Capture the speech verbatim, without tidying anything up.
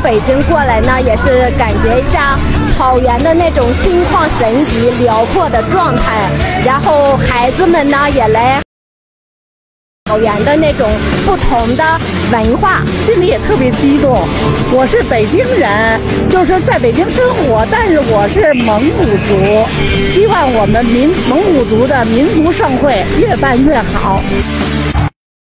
北京过来呢，也是感觉一下草原的那种心旷神怡、辽阔的状态。然后孩子们呢也来草原的那种不同的文化， 心里也特别激动。我是北京人，就是在北京生活，但是我是蒙古族，希望我们民蒙古族的民族盛会越办越好。